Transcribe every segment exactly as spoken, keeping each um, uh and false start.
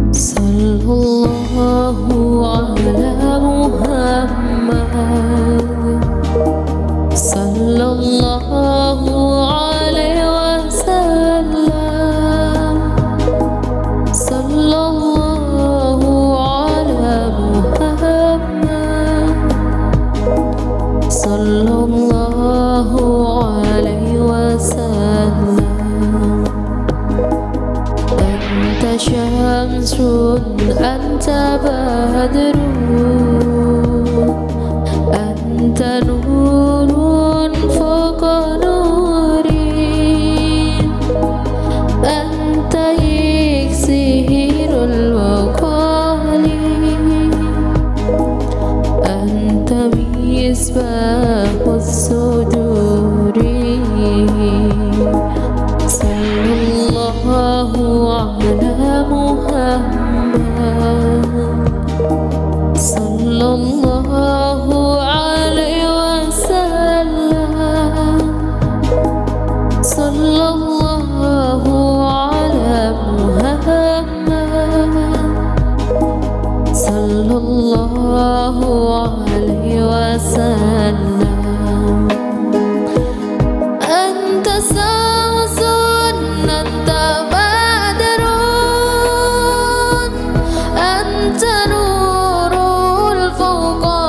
Sallallahu ala Muhammad, sallallahu alaihi wasallam, sallallahu ala Muhammad, sallallahu alaihi wasallam. Anta syamsun, anta badrun, anta nurun fawqa nurin, anta iksirul waqali, anta misbahus suduri. Sallallahu ala Muhammad, sallallahu alaihi wasallam, sallallahu ala Muhammad, sallallahu alaihi wasallam. Anta samsun, anta badrun, anta nurul fawqa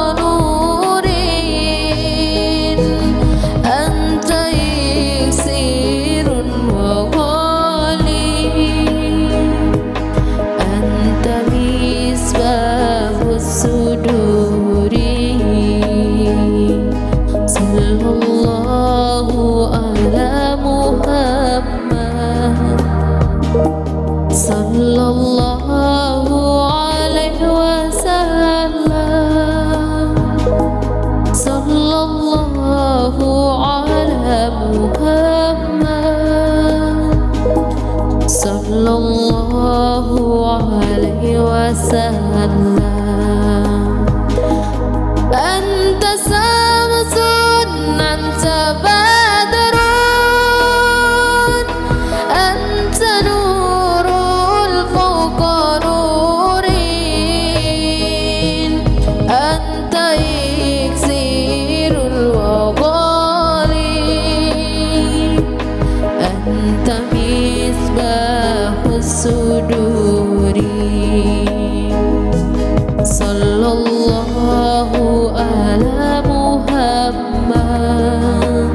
nurin, anta iksirun wa ghali, anta misbahus suduri. Sallallahu ala Muhammad, sallallahu alaihi wasallam, sallallahu ala Muhammad, sallallahu alaihi wasallam. Anta samsun, anta badrun, anta nurul fawqa nurin, anta iksirul waqali, anta misbahus suduri. Sallallahu ala Muhammad,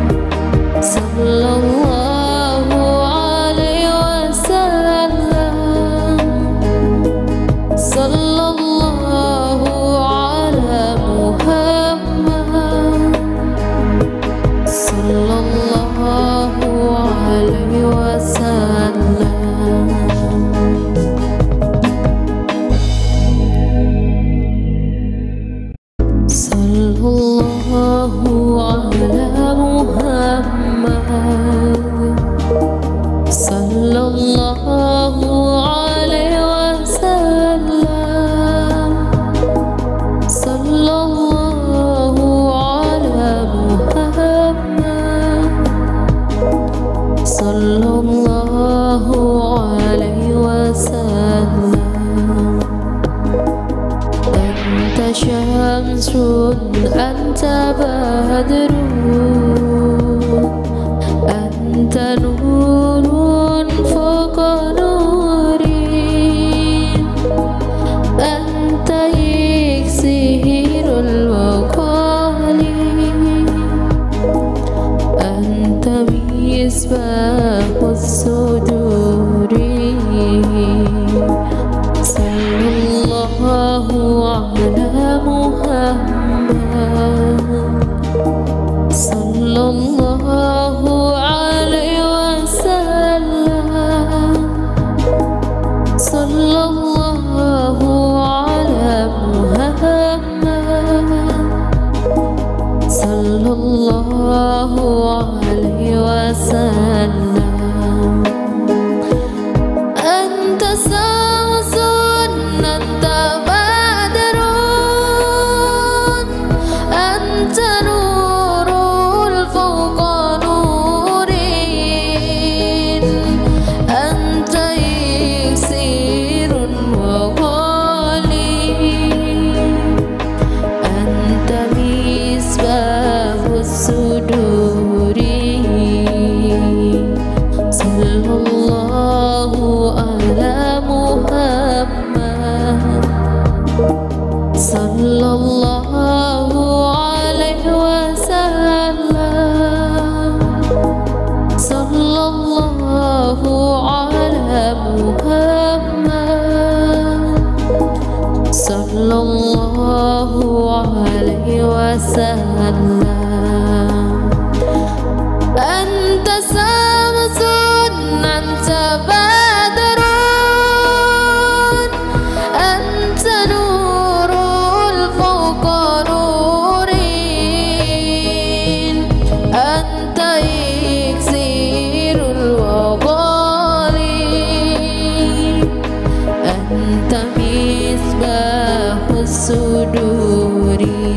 sallallahu alaihi wasallam, sallallahu ala Muhammad, sallallahu alaihi wasallam. Sallallahu ala Muhammad, sallallahu alaihi wasallam, sallallahu ala Muhammad, sallallahu alaihi wasallam. Anta syamsun, anta badrun, anta nurun fawqa nurin, anta iksirul waqali, anta misbahus suduri. Sallallahu ala Muhammad, أنت مصباح الصدور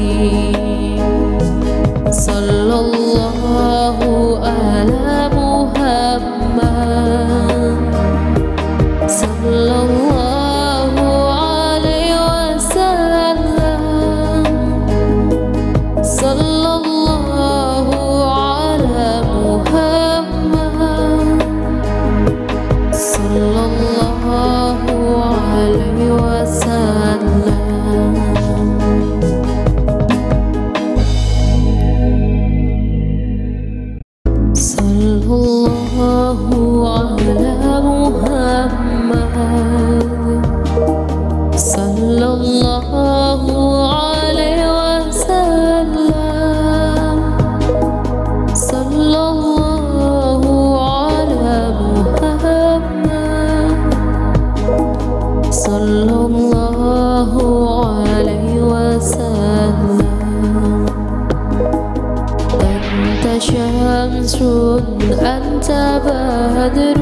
صلى الله على محمد صلى الله عليه وسلم صلى الله على محمد صلى الله عليه وسلم صلى الله على محمد صلى الله عليه وسلم صلى الله على محمد صلى الله عليه وسلم أنت شمس أنت بدر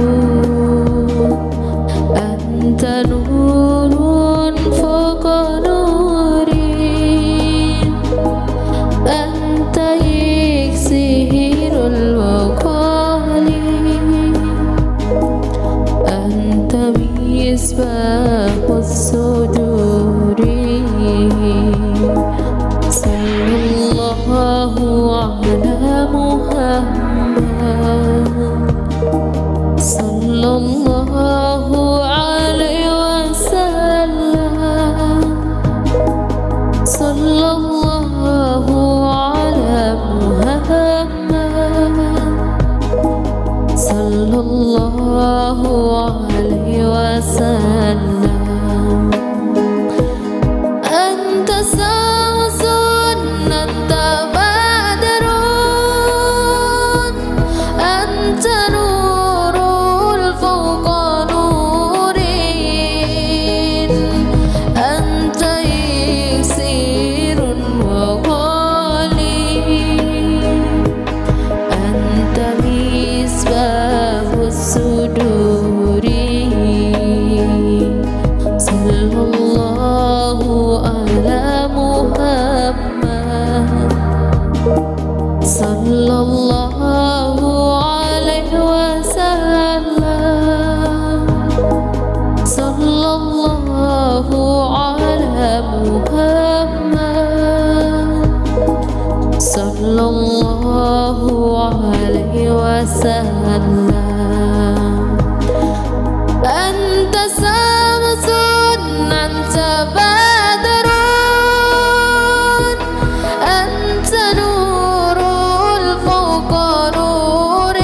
أنت نور فوق نوري أنت إكسير الوقال أنت مصباح الصدور صلى الله على محمد صلى الله عليه وسلم صلى الله على محمد صلى الله عليه وسلم أنت شمس أنت بدر أنت نور فوق نور أنت إكسير وغالي أنت مصباح الصدور صلى الله على محمد صلى الله عليه وسلم صلى الله على محمد صلى الله عليه وسلم أنت شمس أنت بدر أنت نور فوق نور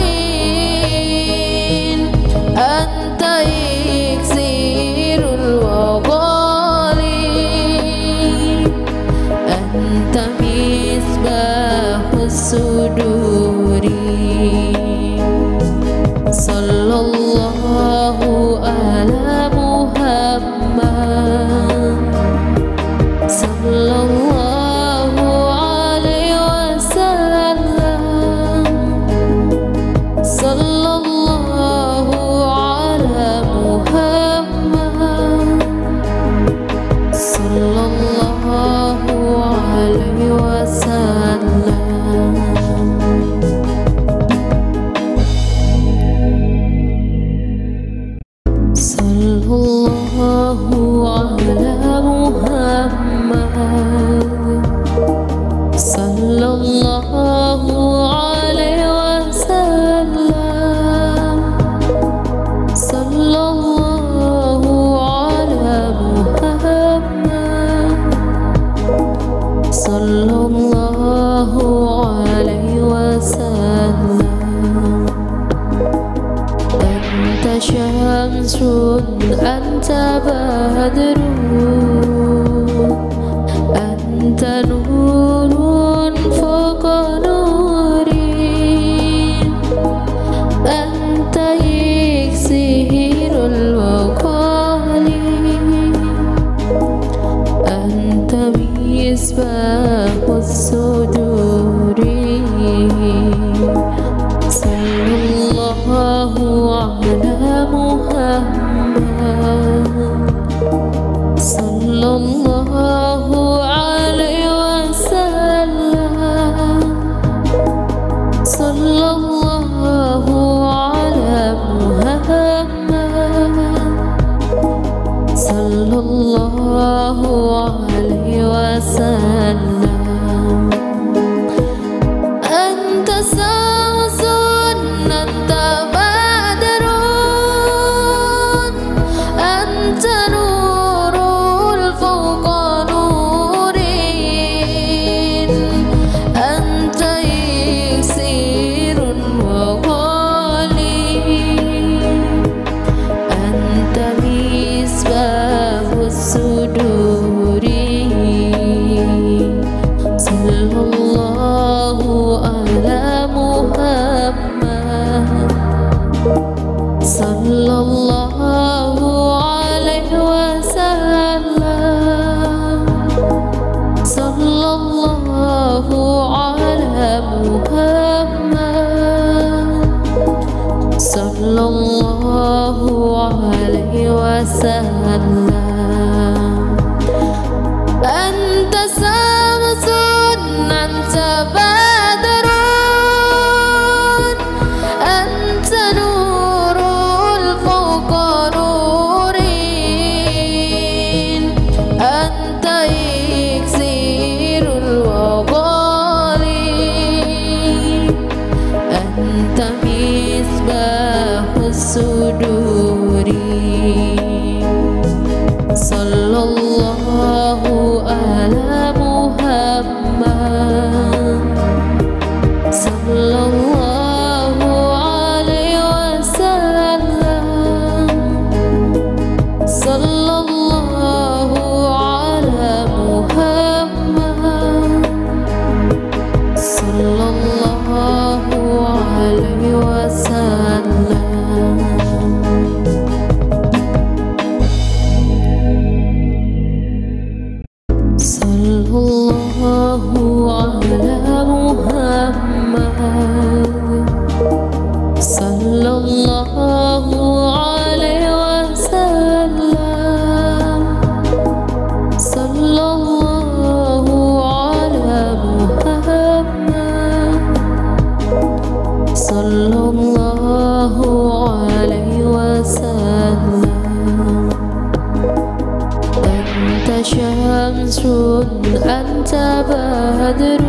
أنت إكسير الوغال أنت مصباح الصدور صلى الله على محمد صلى الله عليه وسلم صلى الله على محمد صلى الله عليه وسلم صلى الله على محمد صلى الله عليه وسلم صلى الله على محمد صلى الله عليه وسلم أنت شمس أنت بدر أنت نور فوق نور أنت إكسير الوقال أنت مصباح الصدور صلى الله على محمد وسلم. أنت شمس أنت بدر أنت نور فوق نور أنت إكسير الوغال أنت مصباح الصدور. صلى الله على محمد صلى الله عليه وسلم. صلى الله على محمد صلى الله عليه وسلم. صلى الله على محمد صلى الله عليه وسلم. صلى الله على محمد صلى الله عليه وسلم. أنت شمس أنت بدر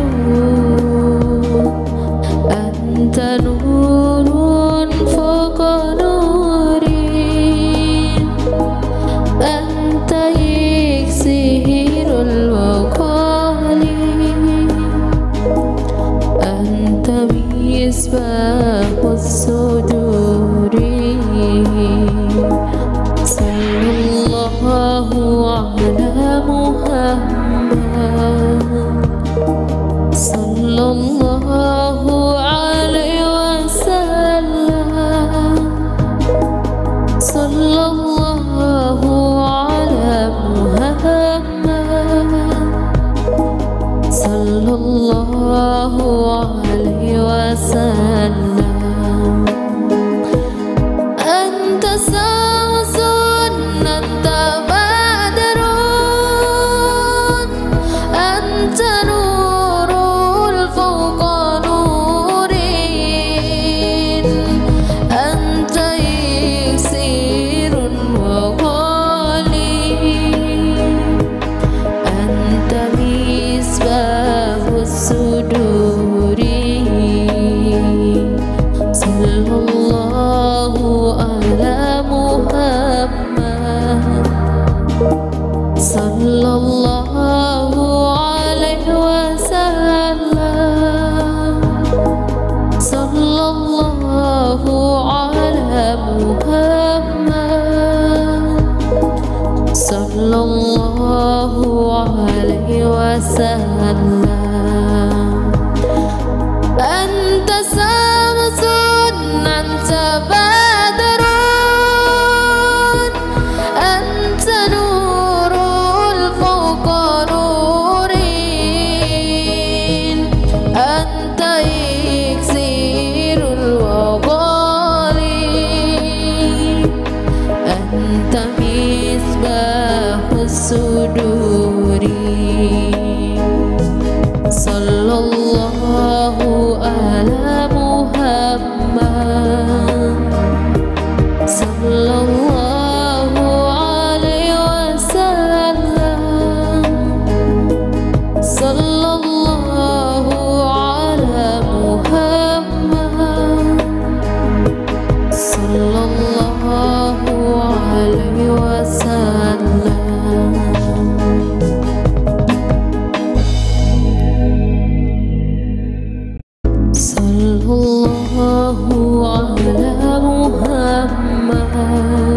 أنت نور فوق نور أنت إكسير الوغال أنت مصباح الصدور. صلى الله على محمد صلى الله عليه وسلم. صلى الله على محمد صلى الله عليه وسلم. أنت شمس أنت بدر أنت نور فوق نور أنت إكسير وغال أنت مصباح الصدور. صلى الله على محمد صلى الله عليه وسلم. صلى الله على محمد صلى الله عليه وسلم. أنت شمس أنت بدر أنت نور فوق نور أنت إكسير الوغال أنت مصباح الصدور. صلى الله على محمد صلى الله عليه وسلم. صلى الله على محمد صلى الله عليه وسلم. صلى الله على محمد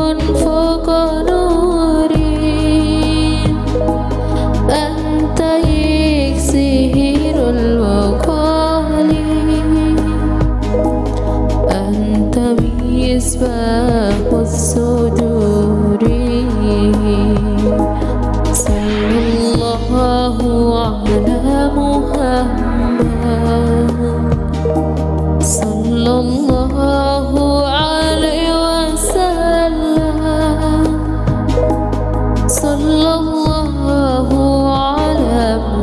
فوق نوري أنت إكسير الوقال أنت مصباح الصدور صلى الله على محمد صلى الله عليه وسلم صلى الله على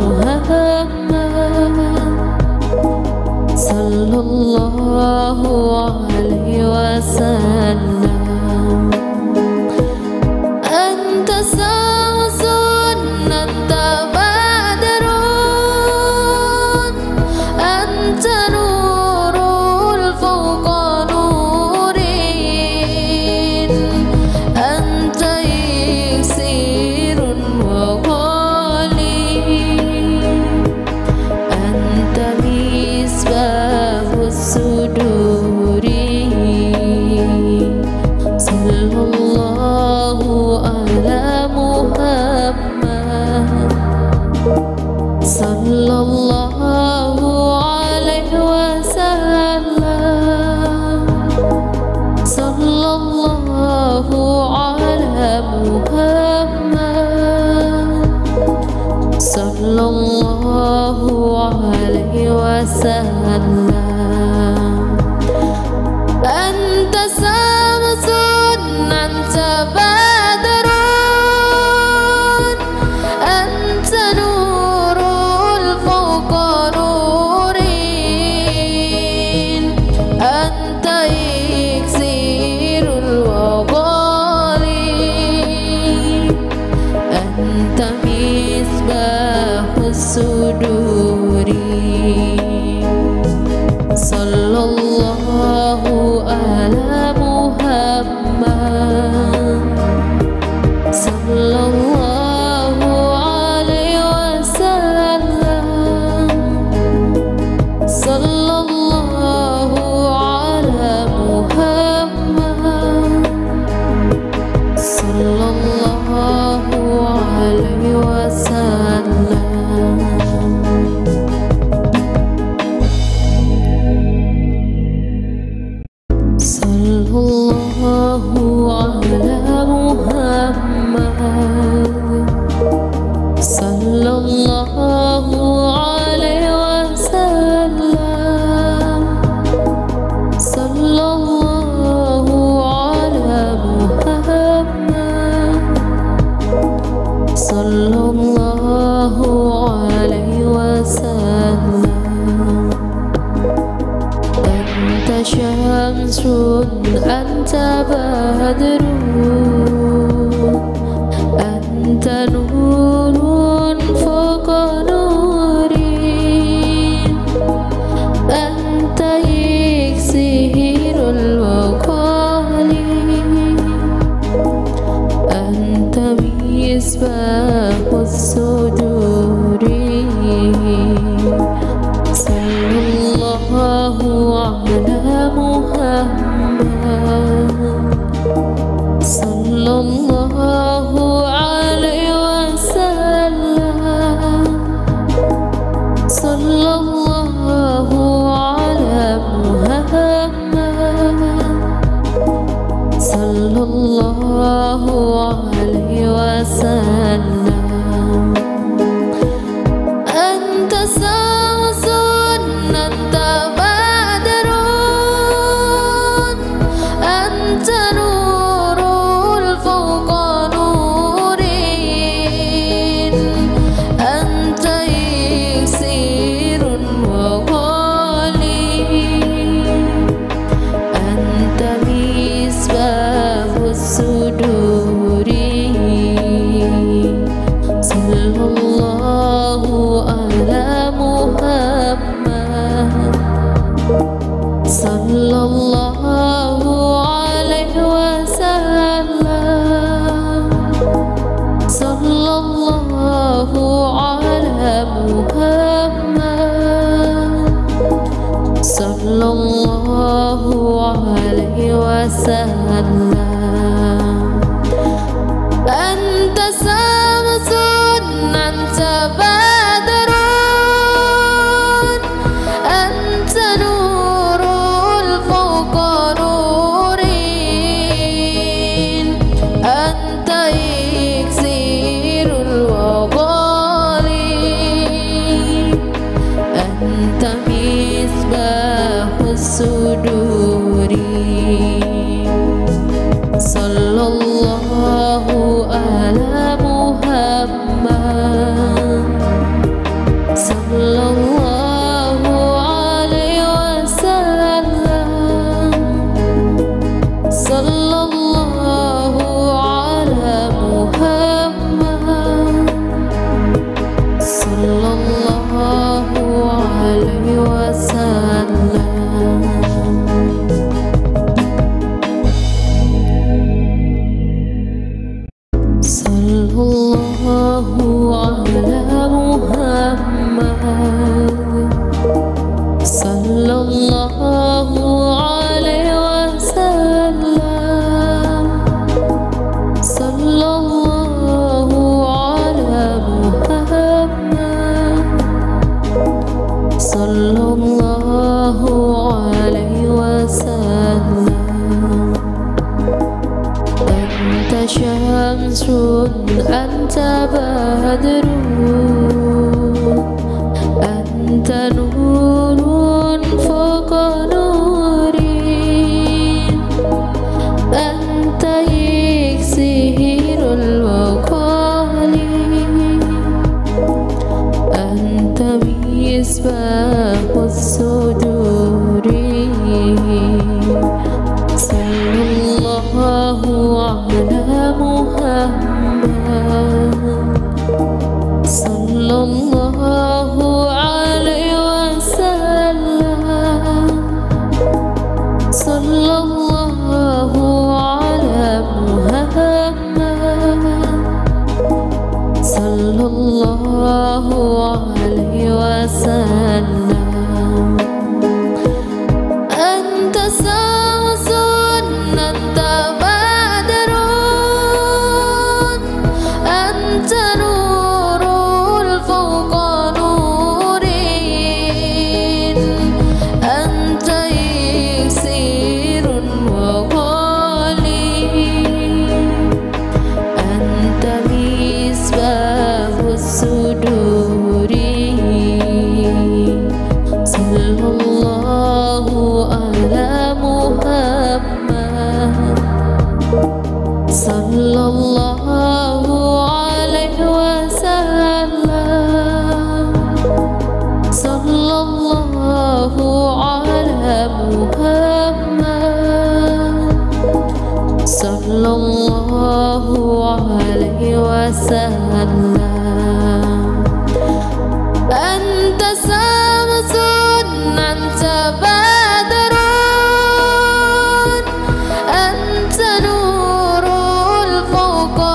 محمد صلى الله عليه وسلم أنت شمس أنت بدر أنت نور فوق نور أنت إكسير وغالي أنت مصباح الصدور صلى الله على محمد صلى الله عليه وسلم صلى الله على محمد صلى الله عليه وسلم أنت شمس أنت بدر أنت نور فوق نور أنت إكسير الوغال أنت مصباح الصدور صلى الله على محمد صلى الله عليه وسلم صلى الله على محمد صلى الله عليه وسلم صلى الله على محمد صلى الله عليه وسلم صلى الله على محمد صلى الله عليه وسلم أنت شمس أنت بدر أنت نور فوق نور أنت إكسير الوقال أنت مصباح الصدور صلى الله على محمد صلى الله عليه وسلم صلى الله على محمد صلى الله عليه وسلم أنت شمس أنت بدر أنت نور فوق نور أنت إكسير وغالي أنت مصباح الصدور sallallahu ala Muhammad, sallallahu alaihi wasallam, sallallahu ala Muhammad, sallallahu alaihi wasallam. Sallallahu ala Muhammad, sallallahu alaihi wasallam, sallallahu ala Muhammad, sallallahu alaihi wasallam. Anta syamsun anta badrun, anta nurun fawqa nurin, anta iksirul waqali, anta misbahus suduri. Sallallahu ala Muhammad, sallallahu alaihi wasallam, sallallahu ala Muhammad, sallallahu alaihi wasallam. Anta samsun anta badrun, anta nurul fawqa nurin, anta iksirun wa ghali, anta misbahus suduri. Sallallahu ala Muhammad, sallallahu alaihi wasallam, sallallahu ala Muhammad, sallallahu alaihi wasallam. Anta samsun anta badrun, anta nurul fawqa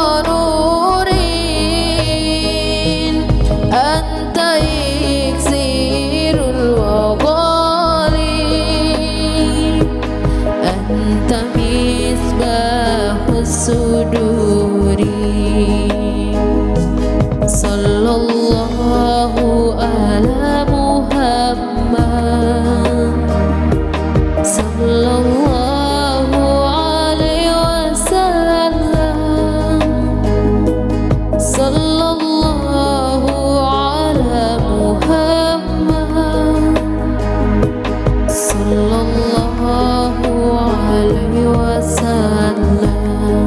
nurin, anta iksirul waqali, anta misbahus suduri. Sallallahu ala Muhammad, sallallahu alaihi wasallam, sallallahu ala Muhammad, sallallahu alaihi wasallam.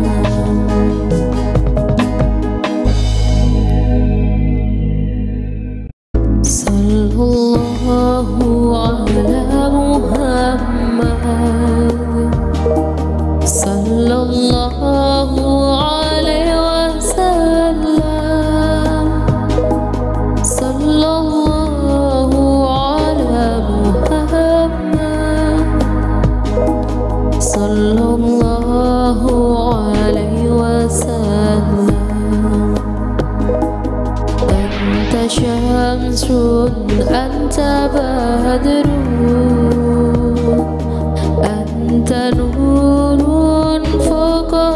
Sallallahu ala Muhammad, sallallahu alaihi wasallam, sallallahu ala Muhammad, sallallahu alaihi wasallam. Anta syamsun anta badrun, anta nurun fawqa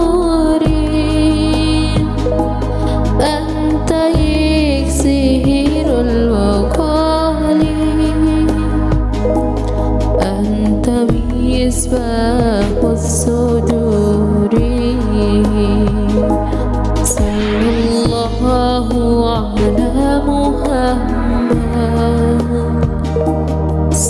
nurin, anta iksirul waqali, anta misbahus suduri. Sallallahu ala Muhammad,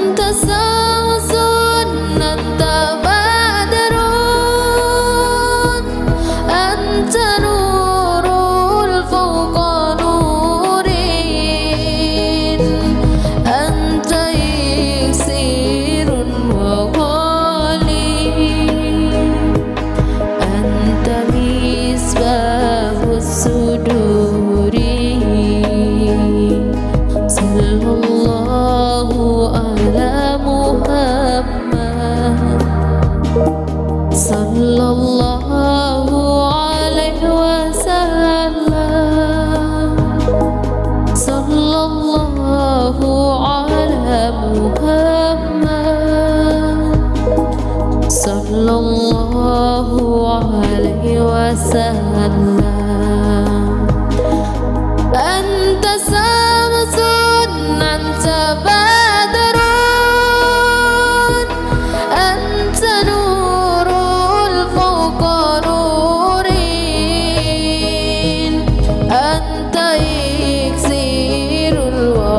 Anta samsun, anta badrun, anta nurul fawqa nurin, anta iksirun wa ghalin, anta misbahus suduri. Sallallahu ala Muhammad, sallallahu alaihi wasallam, sallallahu ala Muhammad, sallallahu alaihi wasallam. Anta samsun, anta badrun, anta nurul fawqa nurin, anta iksirul wa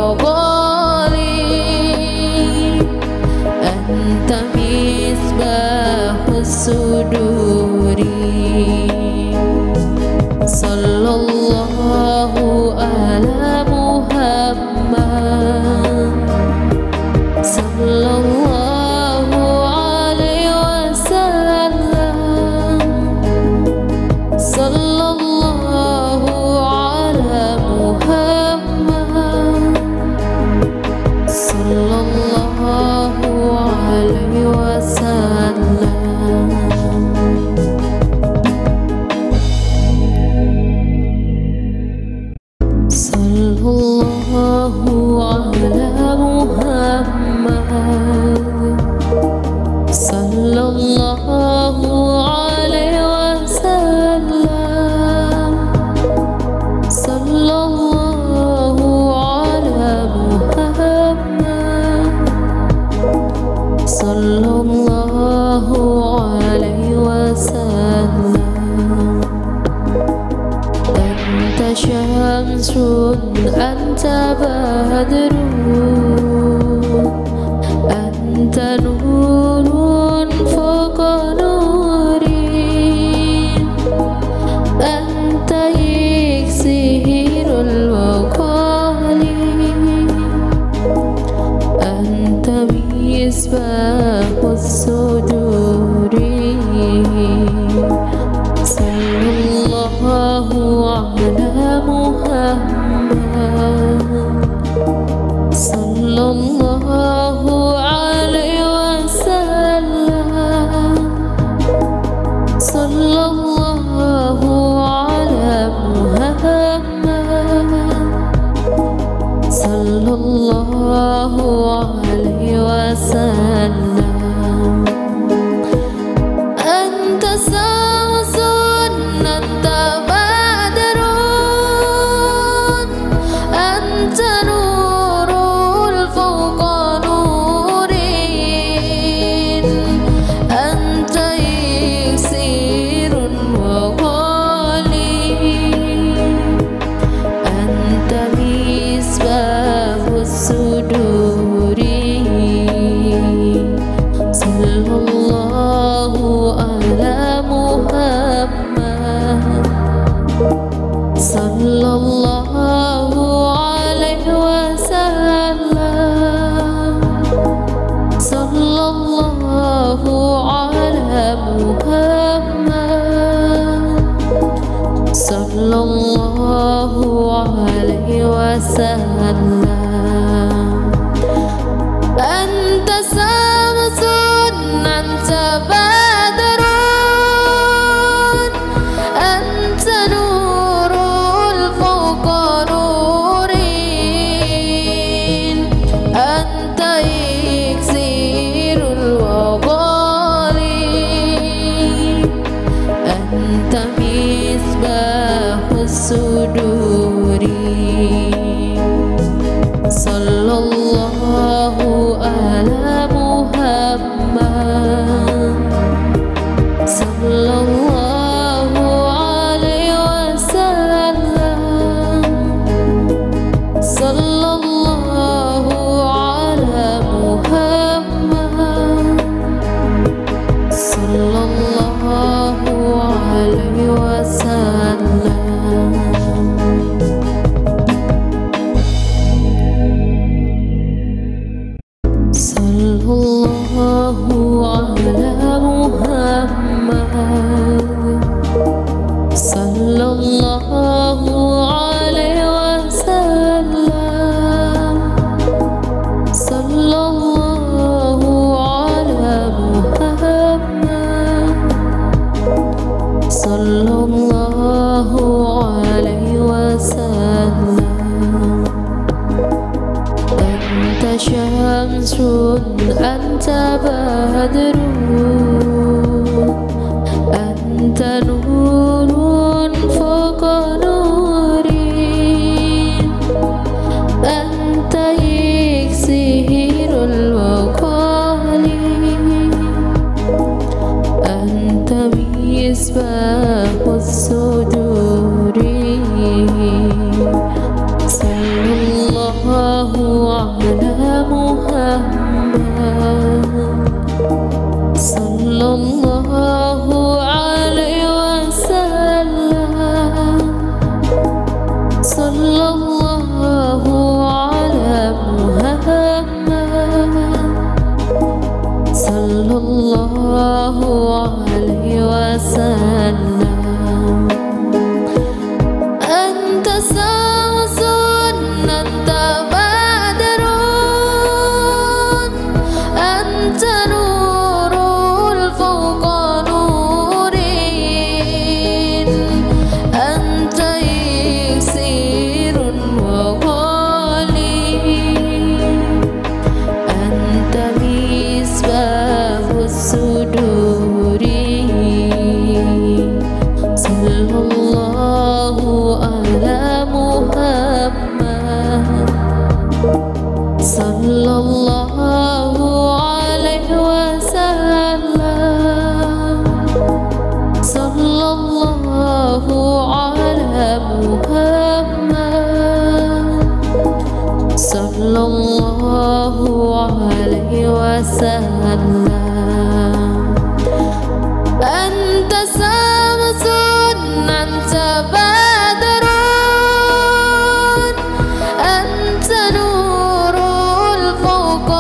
ghalin, anta misbahus suduri. Sallallahu ala Muhammad, sallallahu alaihi wasallam, sallallahu ala Muhammad, sallallahu alaihi wasallam. Sallallahu ala Muhammad, sallallahu alaihi wasallam, sallallahu ala Muhammad, sallallahu alaihi wasallam. Anta syamsun, anta badrun, anta nurun fawqa nurin, anta iksirul wa ghalin, anta misbahus suduri. Sallallahu ala Muhammad, sallallahu alaihi wasallam, sallallahu ala Muhammad, sallallahu alaihi wasallam. Anta samsun, anta badrun, anta nurul fawqa nurin, anta iksirun wa ghalin, anta misbahus suduri. Sallallahu ala Muhammad, sallallahu alaihi wasallam, sallallahu ala Muhammad, sallallahu alaihi wasallam. Anta samsun, anta badrun, anta nurul fawqa nurin, anta iksirul wa ghalin, anta misbahus suduri. sallallahu ala Muhammad, sallallahu alaihi wasallam, sallallahu ala Muhammad, sallallahu alaihi wasallam. Anta syamsun, anta badrun, anta nurun fawqa nurin, anta iksirul waqali, anta misbahus suduri. Sallallahu ala Muhammad, sallallahu alaihi wasallam, sallallahu ala Muhammad, sallallahu alaihi wasallam. Anta samsun, anta badrun, anta nurul fawqa nurin, anta iksirun wa ghali, anta misbahus suduri. Sallallahu ala Muhammad, sallallahu alaihi wasallam, sallallahu ala Muhammad, sallallahu alaihi wasallam. Anta samsun, anta badrun, anta nurul fawqa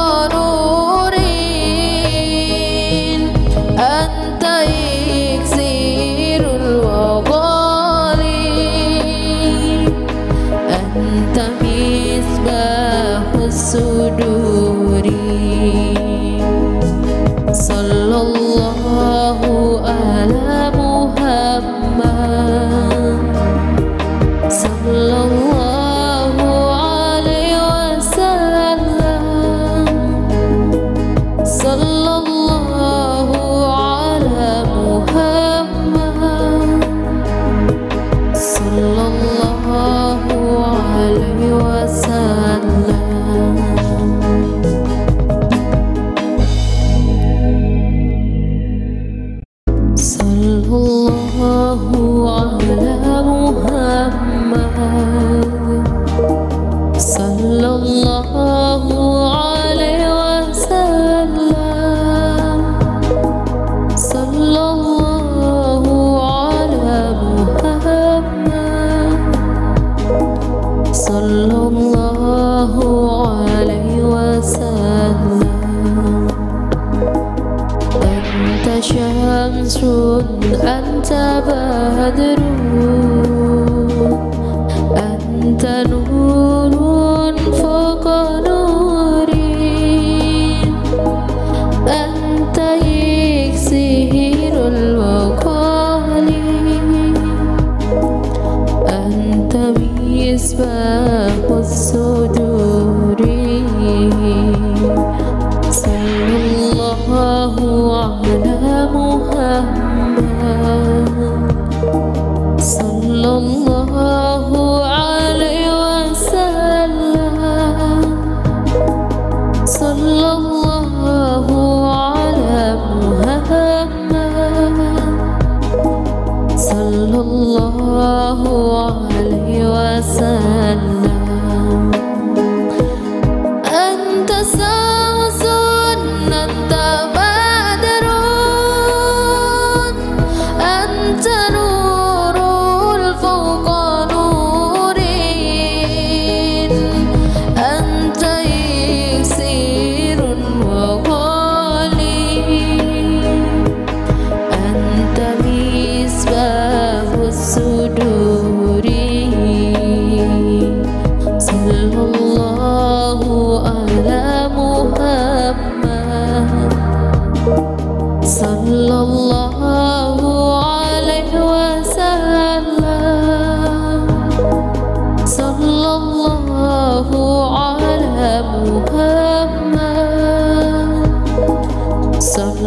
nurin, anta iksirul waqali, anta misbahus suduri. Sallallahu ala Muhammad, sallallahu alaihi wasallam, sallallahu ala Muhammad, sallallahu alaihi wasallam. Sallallahu ala Muhammad, sallallahu alaihi wasallam, sallallahu ala Muhammad, sallallahu alaihi wasallam. Anta syamsun, anta badrun, anta nurun fawqa nurin, anta iksirul waqali, anta misbahus suduri. Sallallahu ala Muhammad, sallallahu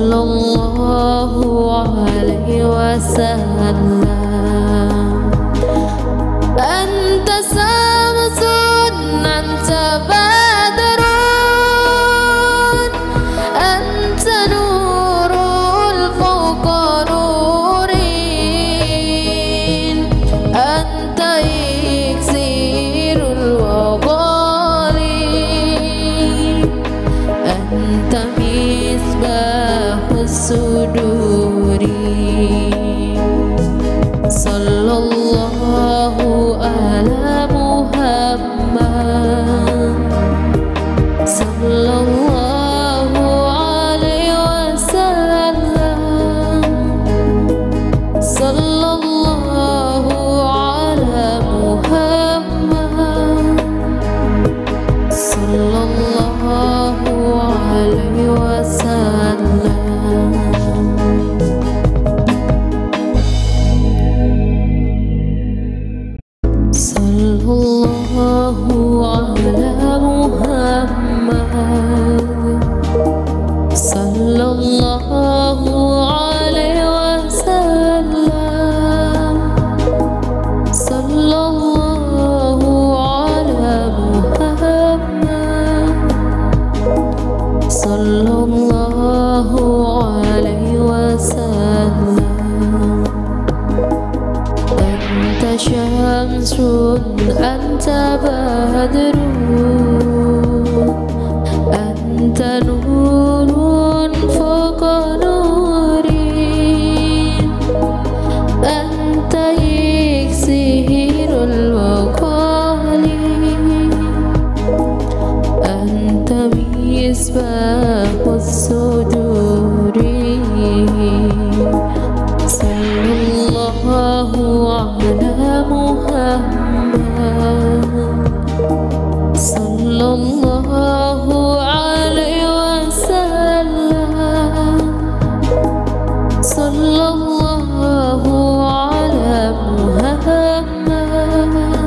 sallallahu alaihi wasallam. Anta samsun, anta badrun, anta nurul fawqa nurin, anta iksirul waghali, anta misbahus suduri. Sallallahu ala Muhammad, sallallahu alaihi wasallam, sallallahu ala Muhammad, sallallahu alaihi wasallam. Sallallahu ala Muhammad, sallallahu alaihi wasallam, sallallahu ala Muhammad, sallallahu alaihi wasallam. Anta syamsun, anta badrun, anta nurun fawqa nurin, anta iksirul waghali, anta misbahus suduri. Sallallahu ala Muhammad, sallallahu alaihi wasallam, sallallahu ala Muhammad,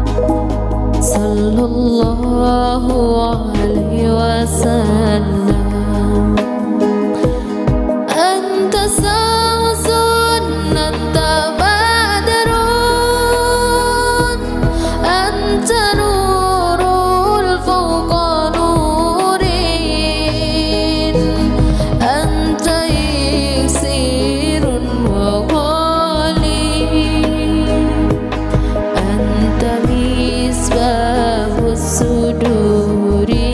sallallahu alaihi wasallam. Anta samsun, anta badrun, anta nurul fawqa nurin, anta iksirun waghali, anta misbahus suduri.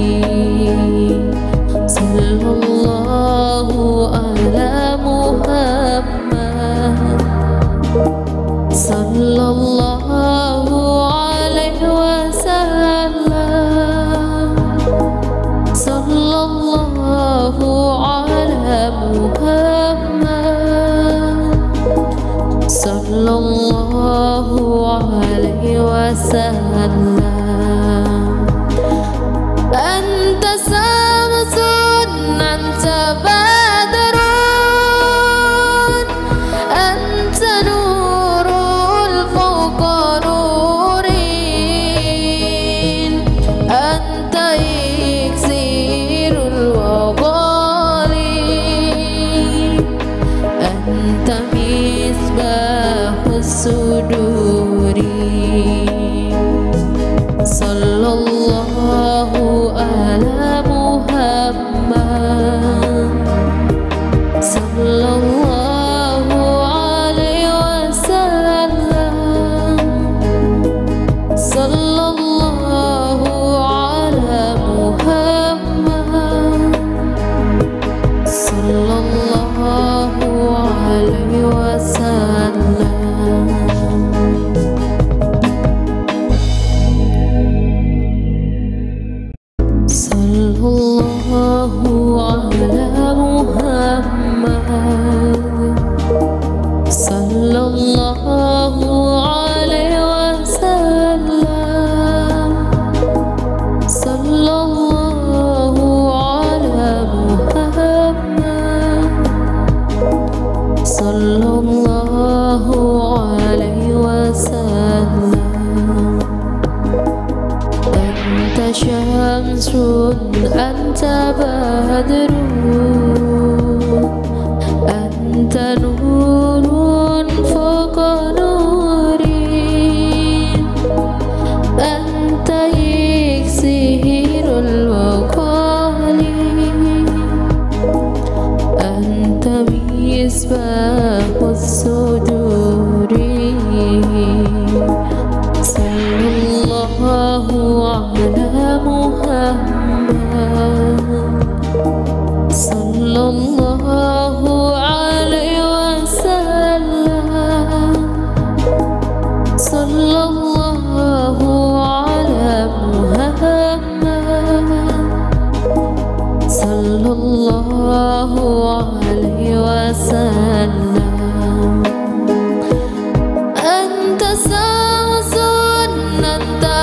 Sallallahu ala Muhammad, sallallahu alaihi wasallam, sallallahu ala Muhammad, sallallahu alaihi wasallam. Anta samsun, anta badrun, anta nurul fawqa nurin, anta iksirul waghali, anta misbahus suduri. Sallallahu ala Muhammad, sallallahu alaihi wasallam, sallallahu ala Muhammad, sallallahu alaihi wasallam. Sallallahu ala Muhammad, sallallahu alaihi wasallam, sallallahu ala Muhammad, sallallahu alaihi wasallam. Anta syamsun, anta badrun, sallallahu alaihi wasallam. Anta samsun, anta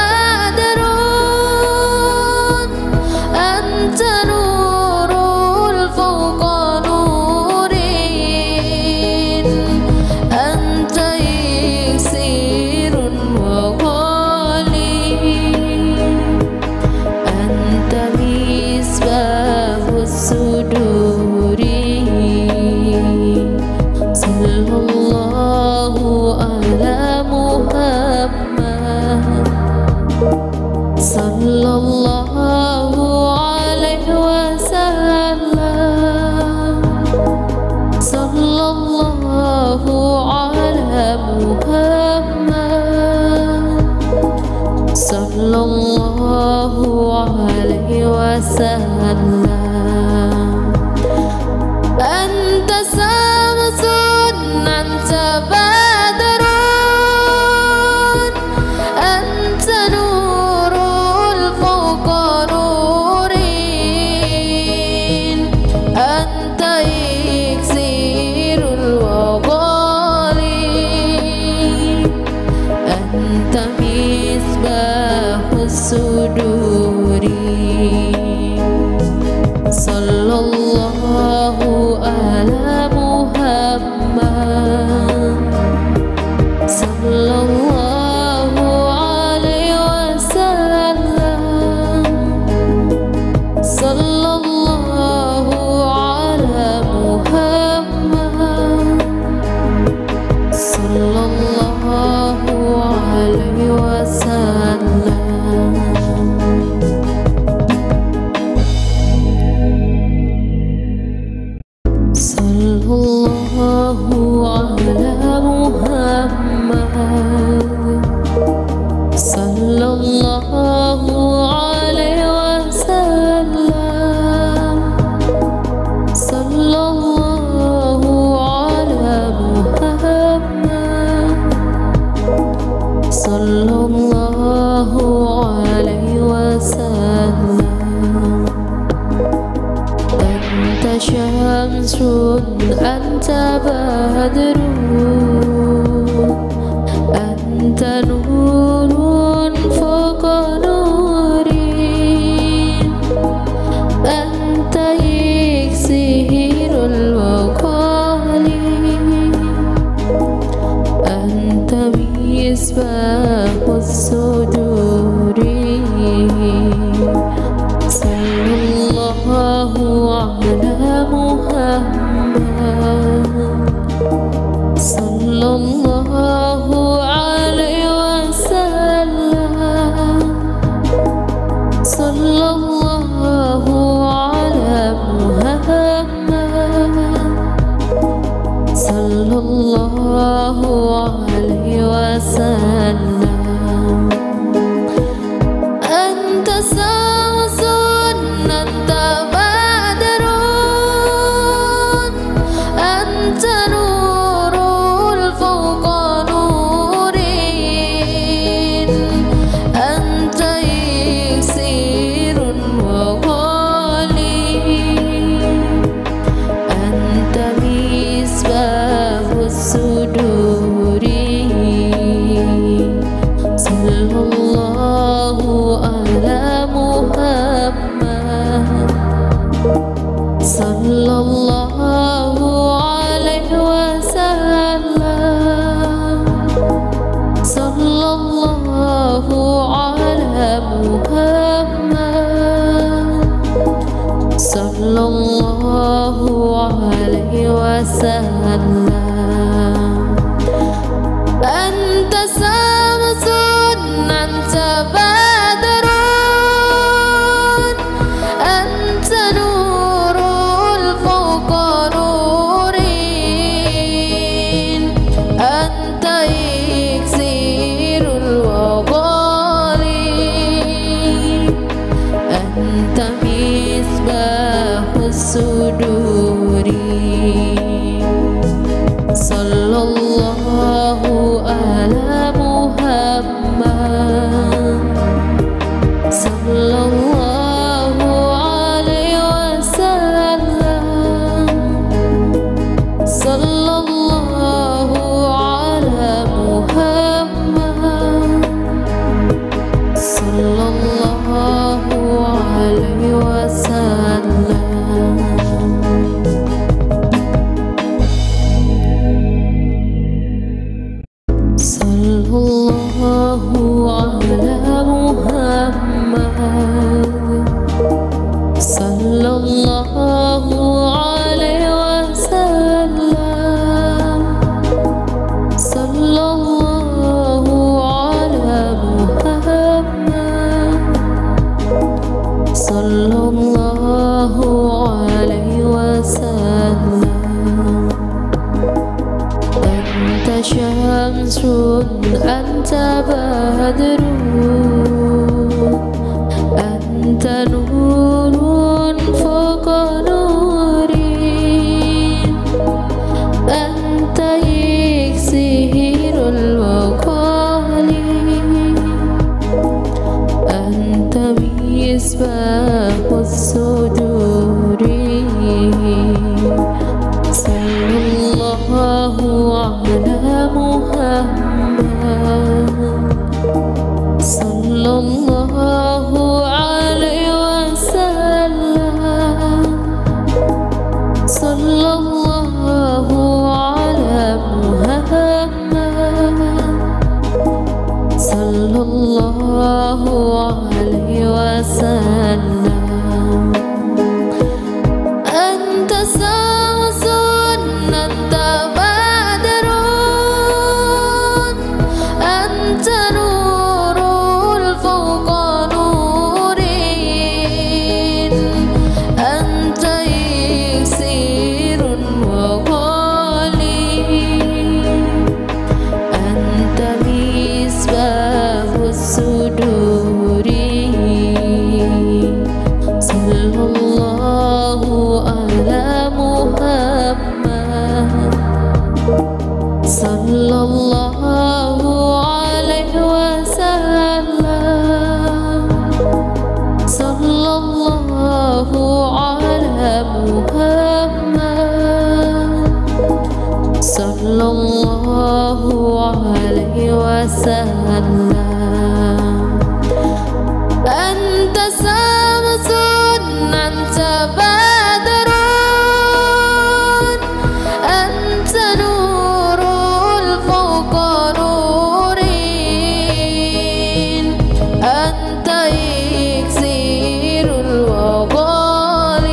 badrun, anta nurul fawqa nurin, anta iksirun wa ghali, anta misbahus suduri. Sallallahu ala Muhammad, sallallahu alaihi wasallam, sallallahu ala Muhammad, sallallahu alaihi wasallam. Anta samsun, anta badrun, anta nurul fawqa nurin, anta iksirul wa ghali, anta misbahus suduri. Sallallahu ala Muhammad, sallallahu alaihi wasallam, sallallahu ala Muhammad, sallallahu alaihi wasallam. Sallallahu ala Muhammad, sallallahu alaihi wasallam, sallallahu ala Muhammad, sallallahu alaihi wasallam. Anta syamsun, anta badrun, anta nurun fawqa nurin, anta iksirul wa ghali, anta misbahus suduri. Sallallahu ala Muhammad, sallallahu alaihi wasallam, sallallahu ala Muhammad, sallallahu alaihi wasallam. Anta samsun, anta badrun, anta nurul fawqa nurin, anta iksirun wa ghali, anta misbahus suduri. Sallallahu ala Muhammad, sallallahu alaihi wasallam, sallallahu ala Muhammad, sallallahu alaihi wasallam. Anta samsun, anta badrun, anta nurul fawqa nurin, anta iksirul wa ghali, anta misbahus suduri. Sallallahu ala Muhammad, sallallahu alaihi wasallam. بدر أنت نور فوق نوري أنت إكسير الوقال أنت مصباح الصدور صلى الله على محمد صلى الله عليه وسلم صلى الله على محمد صلى الله عليه وسلم أنت شمس أنت بدر أنت نور فوق نور أنت إكسير وغالي أنت مصباح الصدور صلى الله على محمد صلى الله عليه وسلم صلى الله على محمد صلى الله عليه وسلم أنت شمس أنت بدر أنت نور فوق نور أنت إكسير الوبال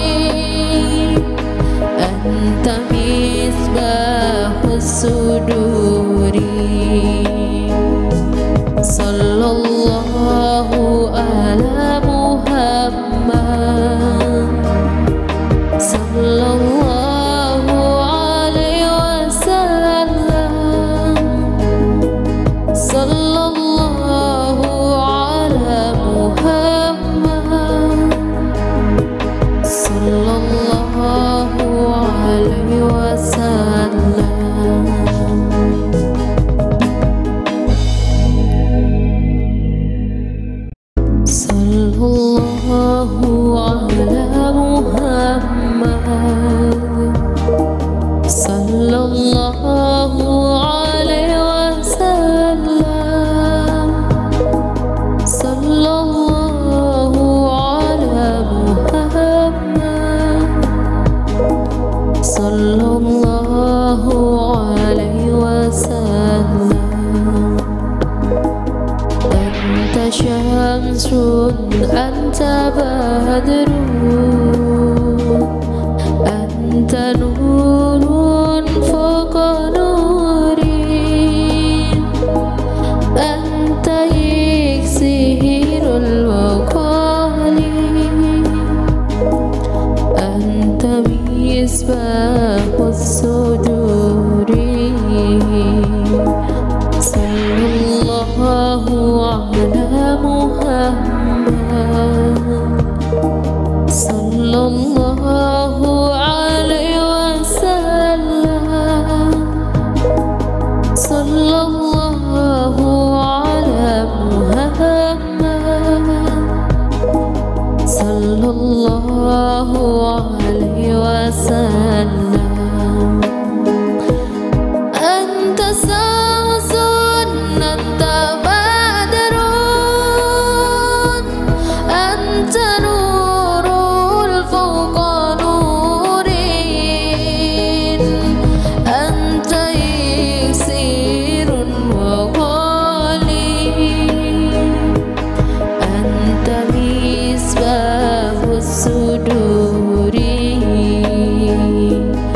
أنت مصباح الصدور صلى الله على محمد صلى الله عليه وسلم صلى الله على محمد صلى الله عليه وسلم صلى الله على محمد صلى الله عليه وسلم صلى الله على محمد صلى الله عليه وسلم أنت شمس أنت بدر أنت نور فوق نور أنت إكسير الوقال أنت مصباح الصدور صلى الله على محمد صلى الله عليه وسلم صلى الله على محمد صلى الله عليه وسلم أنت شمس أنت بدر أنت نور فوق نور أنت إكسير وغالي أنت مصباح الصدور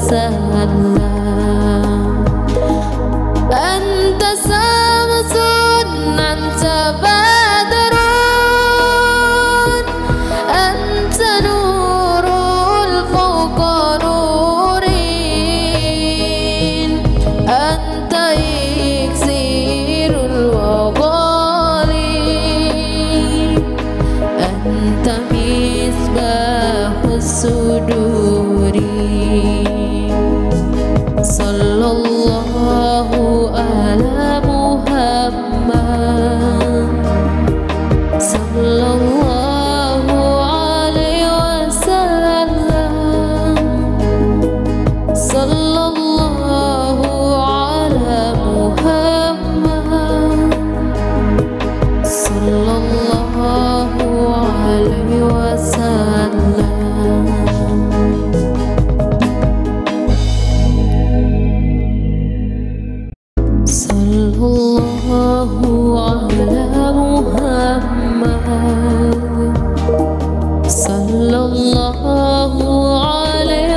وسلم أنت شمس أنت بدر أنت نور فوق نور أنت إكسير الوغالي أنت مصباح الصدور صلى الله على محمد صلى الله عليه وسلم صلى الله على محمد صلى الله عليه وسلم صلى الله على محمد صلى الله عليه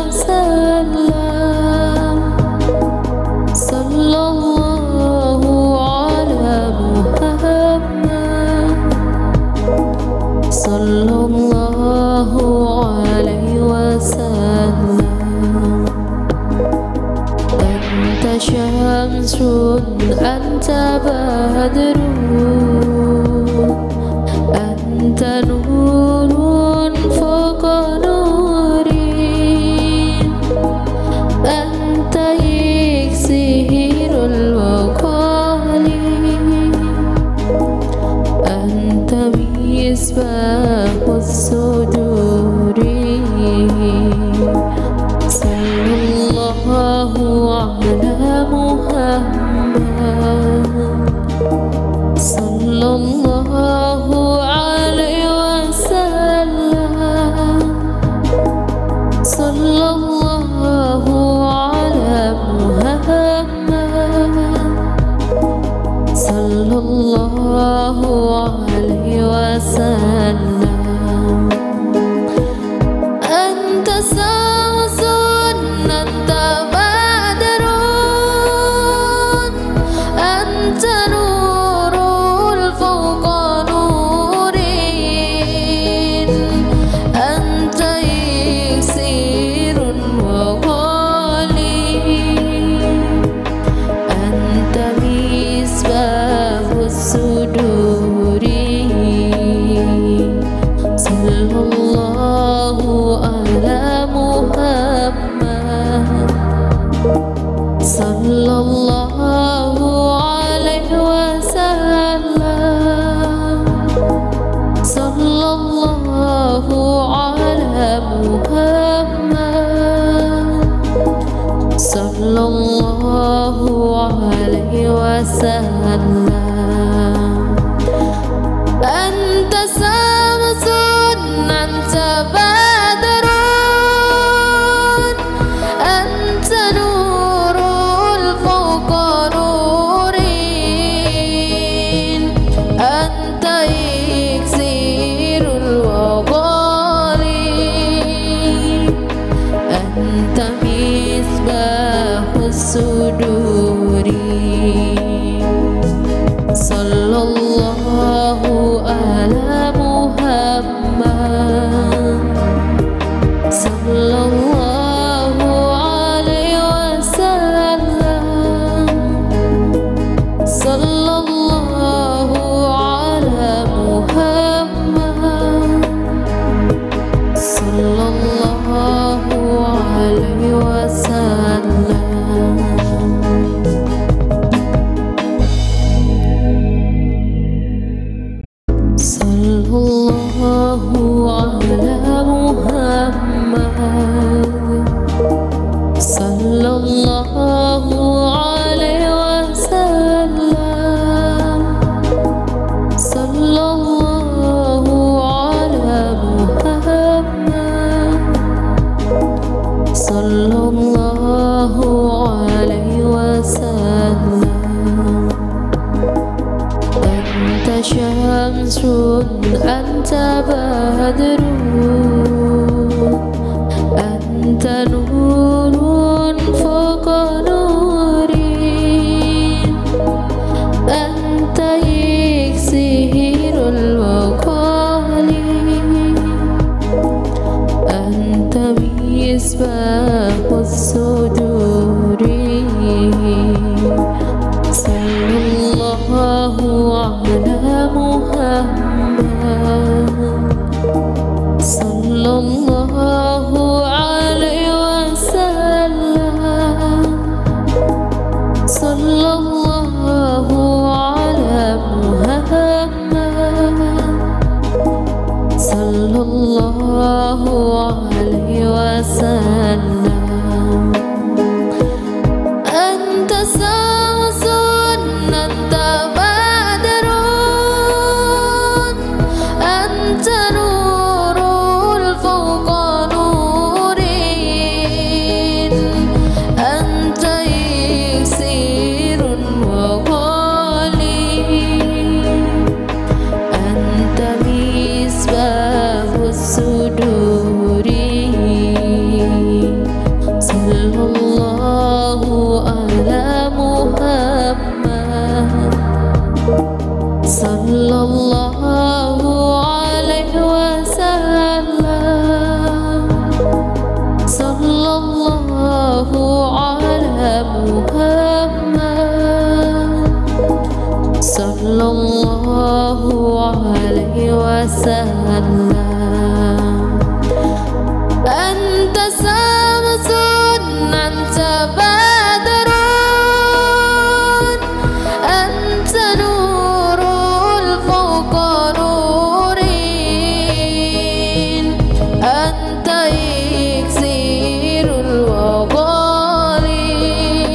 وسلم صلى الله على محمد صلى الله عليه وسلم أنت شمس أنت بدر أنت نور فوق نور أنت إكسير الوغالي أنت مصباح الصدور صلى الله على محمد صلى الله عليه وسلم صلى الله على محمد صلى الله عليه وسلم أنت شمس أنت بدر أنت نور فوق نور أنت إكسير وغالي أنت مصباح الصدور صلى الله على محمد صلى الله عليه وسلم صلى الله على محمد صلى الله عليه وسلم أنت شمس أنت بدر أنت نور فوق نور أنت إكسير الوغالي أنت مصباح الصدور صلى الله على محمد صلى الله عليه وسلم صلى الله على محمد صلى الله عليه وسلم صلى الله على محمد صلى الله عليه وسلم صلى الله على محمد صلى الله عليه وسلم أنت شمس أنت بدر أنت نور samsun anta badrun anta nurul fawqa nurin anta iksirun wa ghali anta misbahus suduri sallallahu ala Muhammad sallallahu alaihi wasallam sallallahu ala Muhammad sallallahu alaihi wasallam anta samsun anta badrun anta nurul fawqa nurin anta iksirul waghali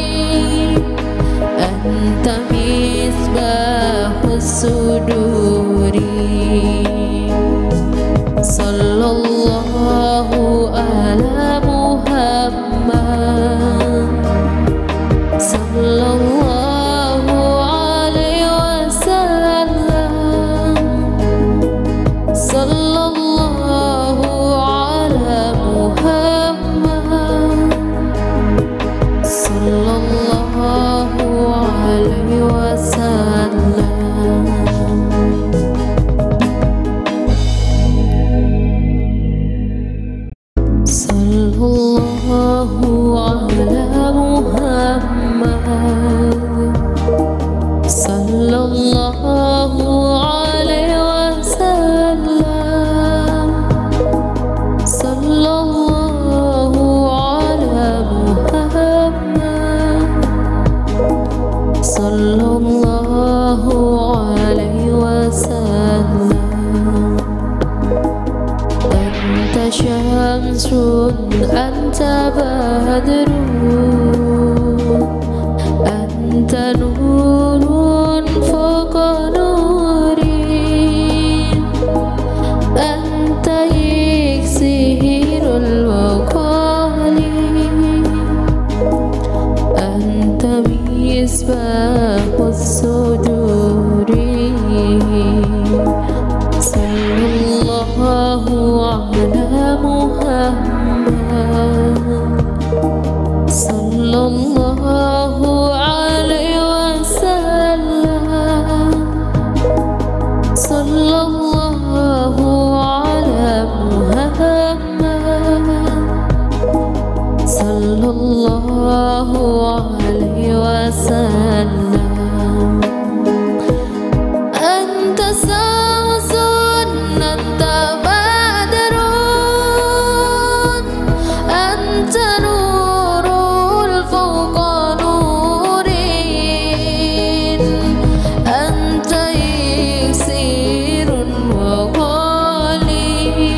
anta misbahus suduri sallallahu ala Muhammad sallallahu alaihi wasallam sallallahu ala Muhammad sallallahu alaihi wasallam. Sallallahu ala Muhammad sallallahu alaihi wasallam sallallahu ala Muhammad sallallahu alaihi wasallam. Anta syamsun anta badrun anta nurun fawqa nurin anta iksirul waghali anta misbahus suduri sallallahu ala Muhammad sallallahu alaihi wasallam sallallahu ala Muhammad sallallahu alaihi wasallam anta samsun anta badrun anta nurul fawqa nurin anta iksirun wa ghali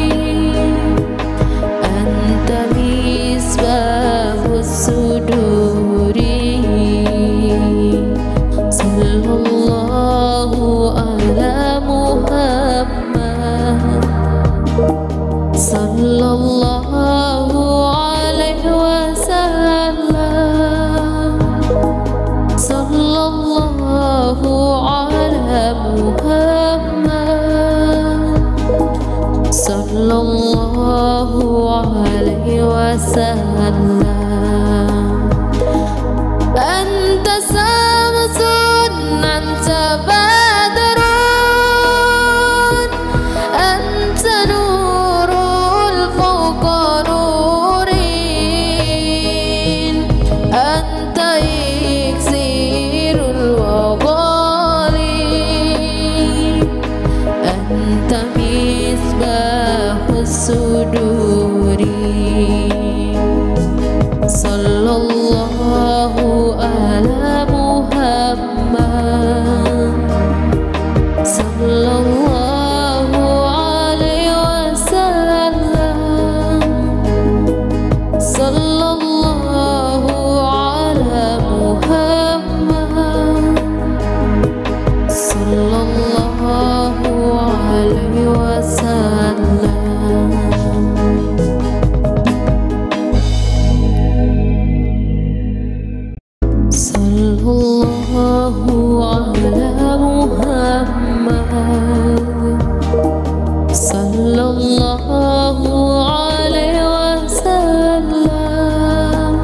anta misbahus suduri sallallahu ala Muhammad sallallahu alaihi wasallam sallallahu ala Muhammad sallallahu alaihi wasallam anta samsun anta badrun anta nurul fawqa nurin anta iksirul waghali anta misbahus suduri sallallahu ala Muhammad sallallahu alaihi wasallam sallallahu ala Muhammad Sallallahu ala Muhammad, sallallahu alaihi wasallam,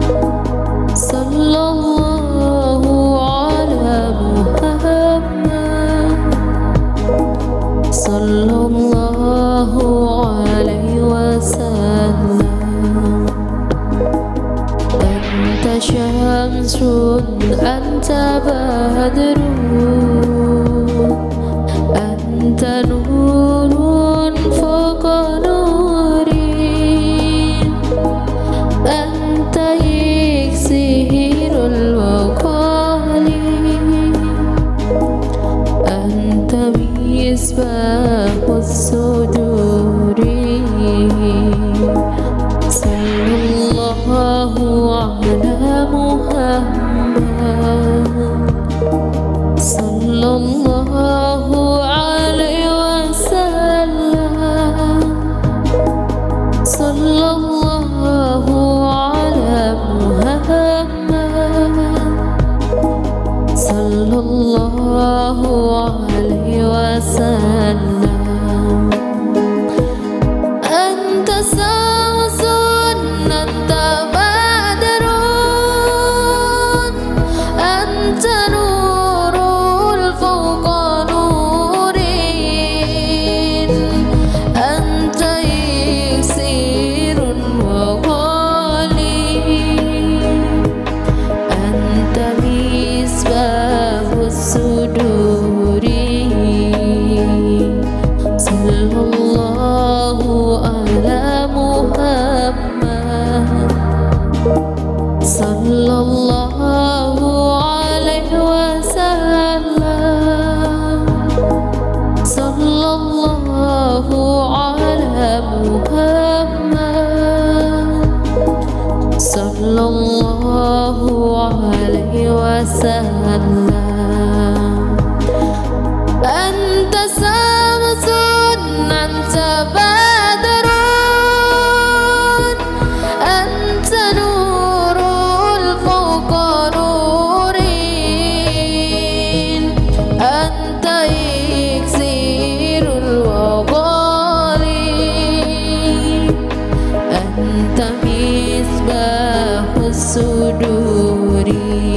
sallallahu ala Muhammad, sallallahu alaihi wasallam. Anta syamsun, anta badrun, anta nurun fawqa nurin, anta iksirul waqali, anta misbahus suduri. Sallallahu ala Muhammad, sallallahu alaihi wasallam, sallallahu ala Muhammad, sallallahu alaihi wasallam. Anta samsun, anta badrun, anta nurul fawqa nurin, anta iksirun wa ghali, anta misbahus suduri. Sallallahu ala Muhammad, sallallahu alaihi wasallam, sallallahu ala Muhammad, sallallahu alaihi wasallam. Anta samsun, anta badrun, anta nurul fawqa nurin, anta iksirul waqali, anta misbahus suduri.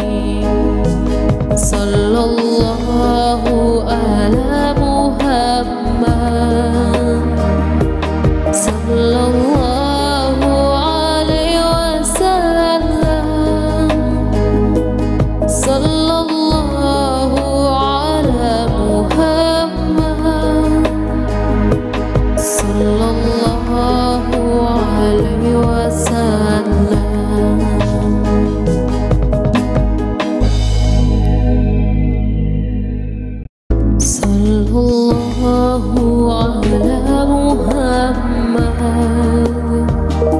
Sallallahu ala Muhammad, sallallahu alaihi wasallam, sallallahu ala Muhammad, sallallahu alaihi wasallam. Sallallahu ala Muhammad,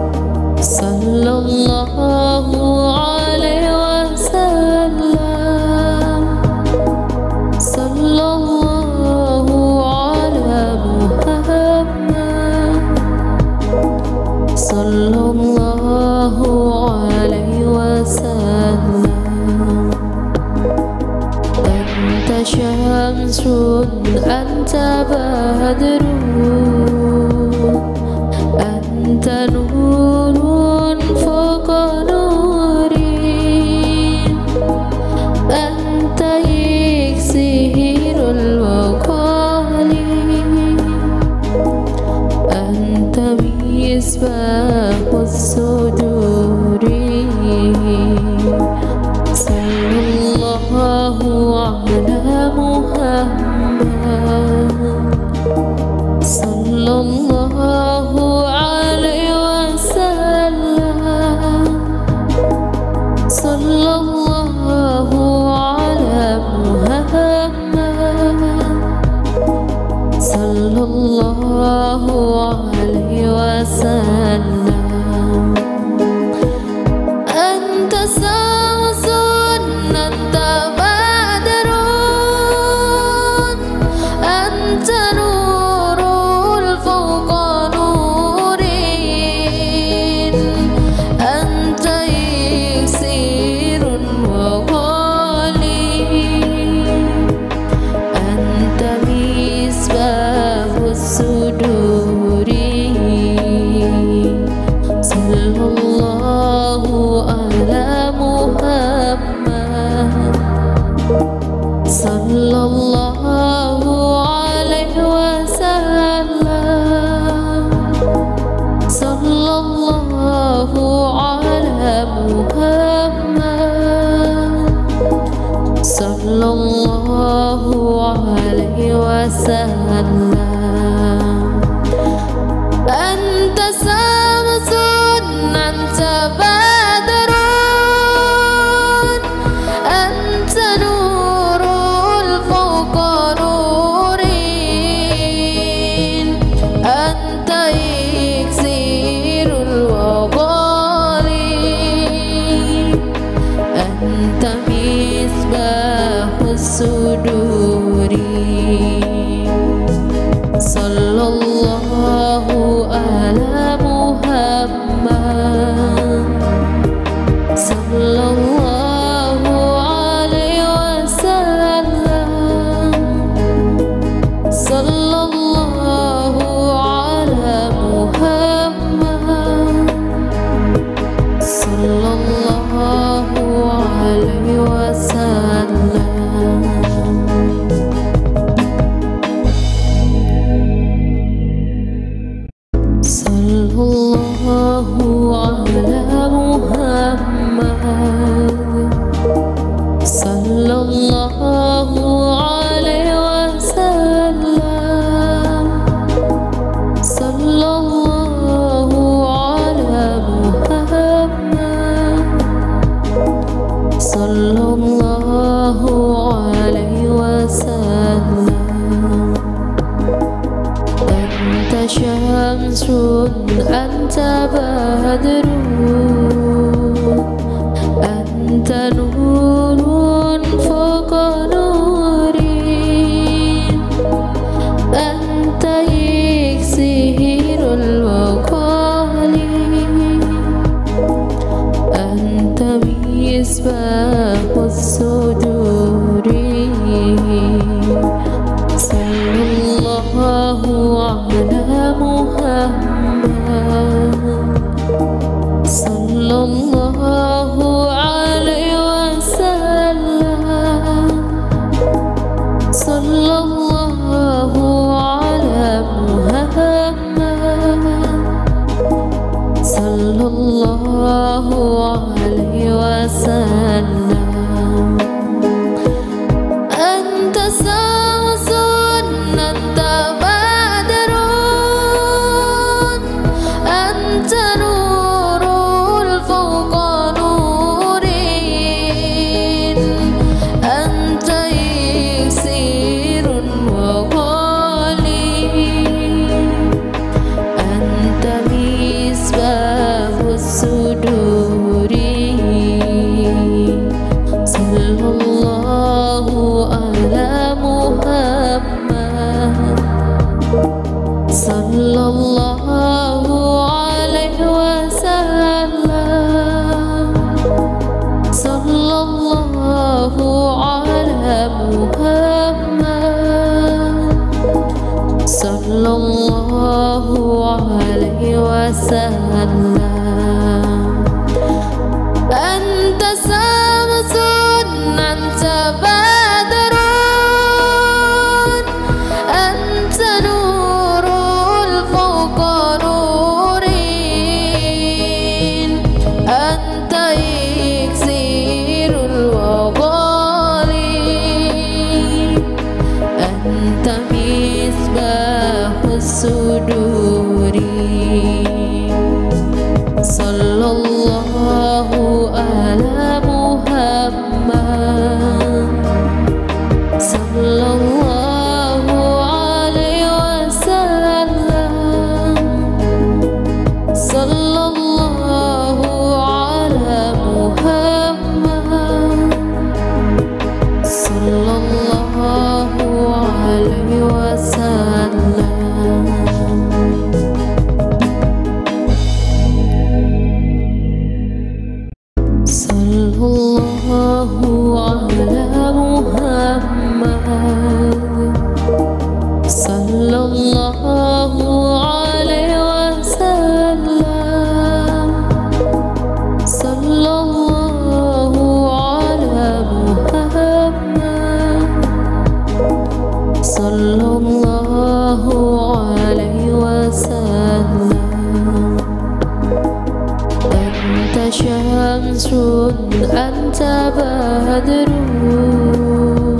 sallallahu alaihi wasallam, sallallahu ala Muhammad, sallallahu alaihi wasallam. Anta syamsun, anta badrun, anta nurun fawqa nurin, anta iksirul waqali, anta misbahus suduri. Sallallahu ala Muhammad, sallallahu alaihi wasallam. Anta samsun, anta badrun, anta nurul fawqa nurin, anta iksirul waghali, anta misbahus suduri. Sallallahu ala Muhammad, sallallahu alaihi wasallam, sallallahu ala Muhammad, sallallahu alaihi wasallam. Sallallahu ala Muhammad, sallallahu alaihi wasallam, sallallahu ala Muhammad, sallallahu alaihi wasallam. Anta syamsun, anta badrun, anta nurun fawqa nurin, anta iksirul waghali, anta misbahus suduri. Sallallahu ala Muhammad, sallallahu alaihi wasallam, sallallahu ala Muhammad, sallallahu alaihi wasallam. Anta samsun, anta badrun, anta nurul fawqa nurin, anta iksirun waghali, anta misbahus suduri. Sallallahu ala Muhammad, sallallahu alaihi wasallam, sallallahu ala Muhammad, sallallahu alaihi wasallam. Anta samsun, anta badrun, anta nurul fawqa nurin, anta iksirul waghali, anta misbahus suduri. Sallallahu ala Muhammad, sallallahu alaihi wasallam, sallallahu ala Muhammad, sallallahu alaihi wasallam. Sallallahu ala Muhammad, sallallahu alaihi wasallam, sallallahu ala Muhammad, sallallahu alaihi wasallam. Anta syamsun, anta badrun,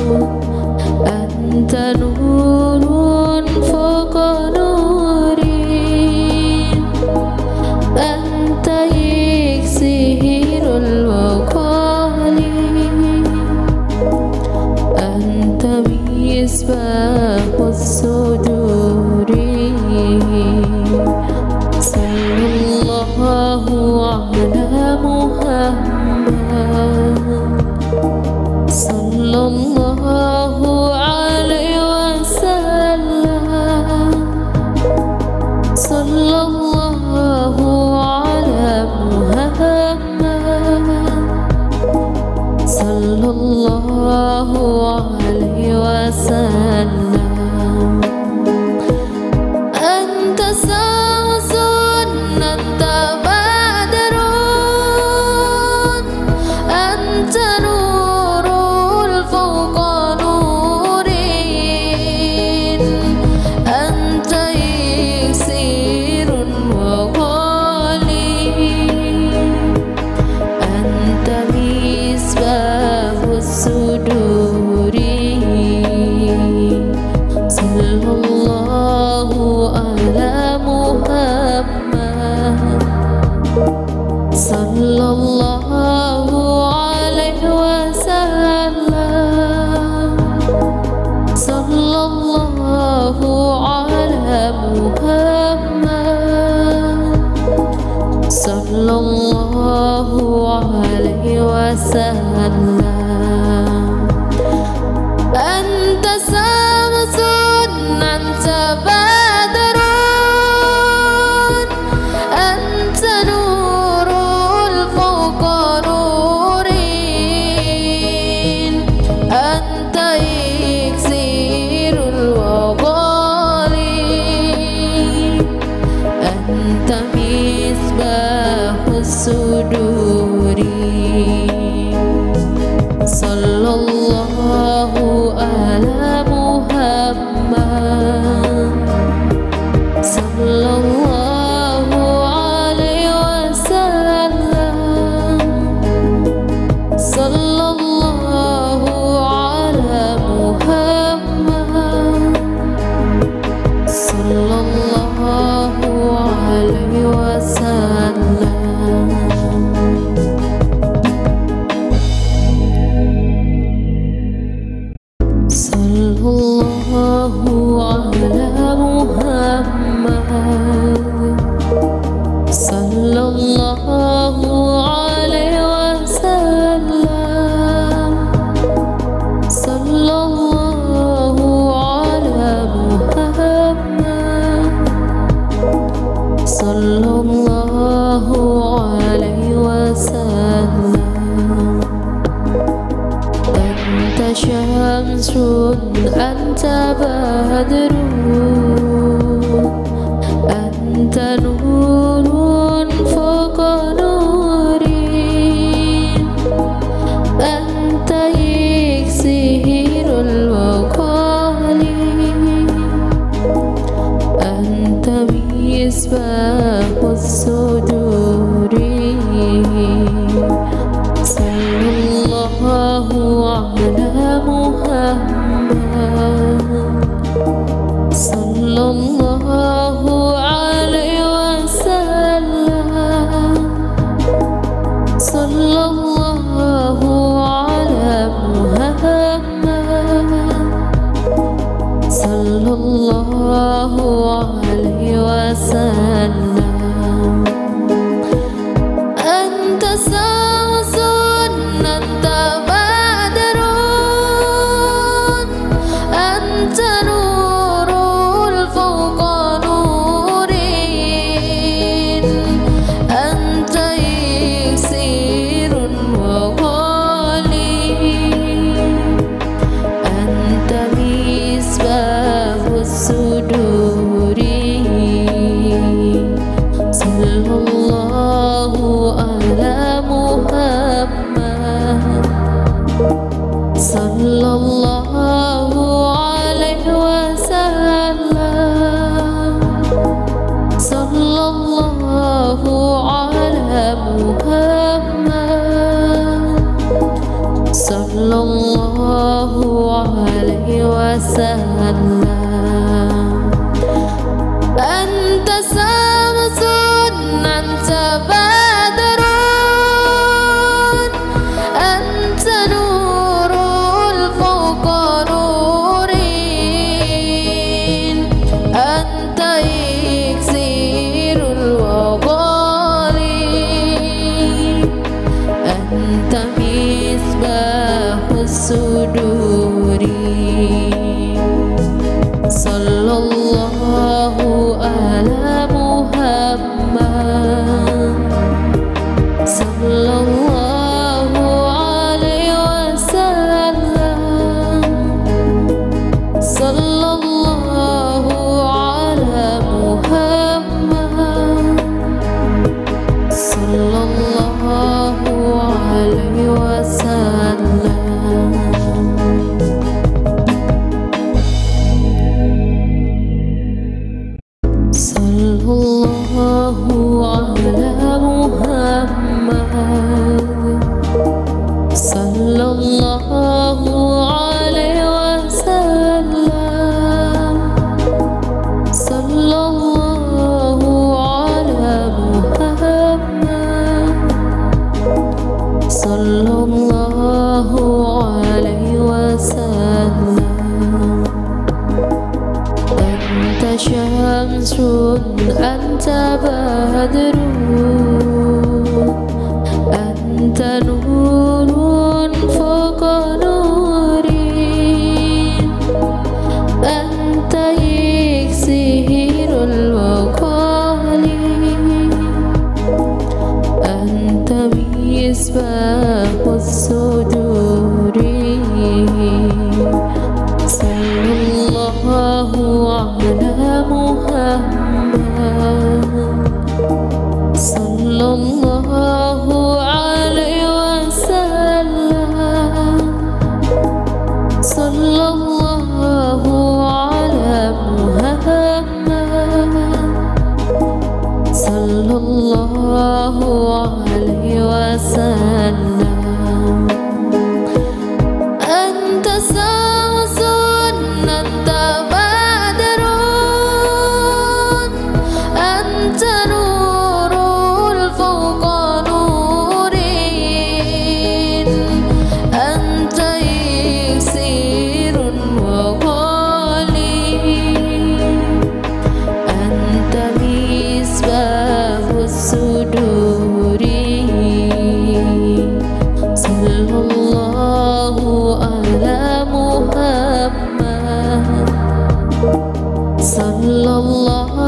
sallallahu alaihi wasallam. Anta samsun, anta badrun, anta nurul fawqa nurin, anta iksirun wa ghalin, anta misbahus suduri. Sallallahu ala Muhammad, sallallahu alaihi wasallam, sallallahu ala Muhammad, sallallahu alaihi wasallam. Anta samsun, anta badrun, anta nurul fawqa nurin, anta iksirul wa ghalin, anta misbahus suduri. Sallallahu ala Muhammad, sallallahu alaihi wasallam, sallallahu ala Muhammad, sallallahu alaihi wasallam. Sallallahu ala Muhammad, sallallahu alaihi wasallam, sallallahu ala Muhammad, sallallahu alaihi wasallam. Anta syamsun, anta badrun, anta nurun fawqa nurin, anta iksirul wa ghalin, anta misbahus suduri. Sallallahu ala Muhammad, sallallahu alaihi wasallam, sallallahu ala Muhammad, sallallahu alaihi wasallam. Anta samsun, anta badrun, anta nurul fawqa nurin, anta iksirun wa ghalin, anta misbahus suduri. Sallallahu ala Muhammad, sallallahu alaihi wasallam, sallallahu ala Muhammad, sallallahu alaihi wasallam. Anta samsun, anta badrun, anta nurul fawqa nurin, anta iksirul wa ghalin, anta misbahus suduri. Sallallahu ala Muhammad, sallallahu alaihi wasallam. sallallahu alaihi wasallam, sallallahu ala Muhammad, sallallahu alaihi wasallam. Anta syamsun, anta badrun, anta nurun fawqa nurin, anta iksirul waqali, anta misbahus suduri. Sallallahu ala Muhammad, sallallahu alaihi wasallam, sallallahu ala Muhammad, sallallahu alaihi wasallam. Anta samsun, anta badrun, anta nurul fawqa nurin, anta iksirun wa ghalin, anta misbahus suduri. Sallallahu ala Muhammad, sallallahu